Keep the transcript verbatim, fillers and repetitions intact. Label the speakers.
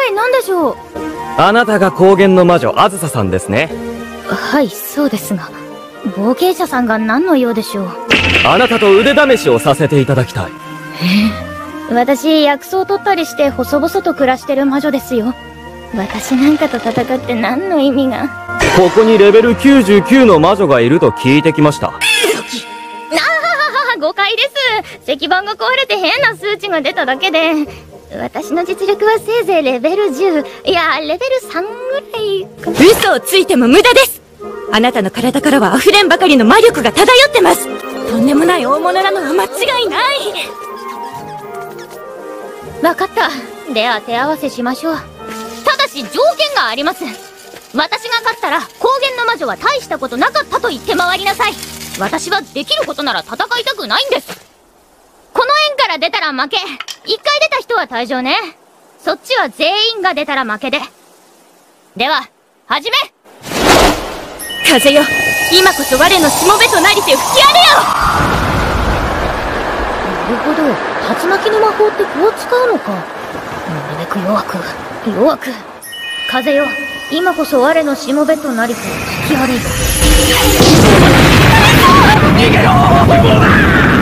Speaker 1: 体何でしょう。
Speaker 2: あなたが高原の魔女あずささんですね。
Speaker 1: はい、そうですが、冒険者さんが何の用でしょう。
Speaker 2: あなたと腕試しをさせていただきたい。
Speaker 1: え私、薬草を取ったりして細々と暮らしてる魔女ですよ。私なんかと戦って何の意味が。
Speaker 2: ここにレベルきゅうじゅうきゅうの魔女がいると聞いてきました。
Speaker 1: ああ、誤解です。石板が壊れて変な数値が出ただけで、私の実力はせいぜいレベルじゅう、いや、レベルさんぐらいか。
Speaker 3: 嘘をついても無駄です。あなたの体からは溢れんばかりの魔力が漂ってます。とんでもない大物なのは間違いない。
Speaker 1: わかった。では手合わせしましょう。ただし条件があります。私が勝ったら高原の魔女は大したことなかったと言って回りなさい。私はできることなら戦いたくないんです。この円から出たら負け。一回出た人は退場ね。そっちは全員が出たら負けで。では始め。
Speaker 3: 風よ、今こそ我のしもべとなりて吹き荒れよ。
Speaker 1: なるほど、竜巻の魔法ってこう使うのか。なるべく弱く弱く。風よ、今こそ我のしもべとなりて吹き荒れよ。
Speaker 2: 逃げろー！